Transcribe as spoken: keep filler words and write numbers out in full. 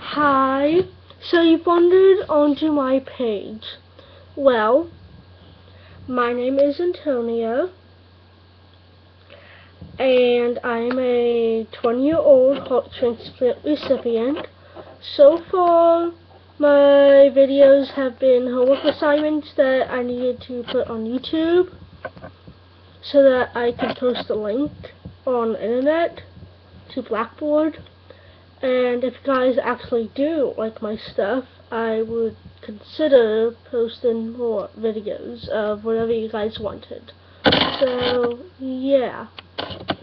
Hi, so you wandered onto my page. Well, my name is Antonio, and I'm a twenty-year-old heart transplant recipient. So far, my videos have been homework assignments that I needed to put on YouTube so that I can post a link on the internet to Blackboard. And if you guys actually do like my stuff, I would consider posting more videos of whatever you guys wanted. So, yeah.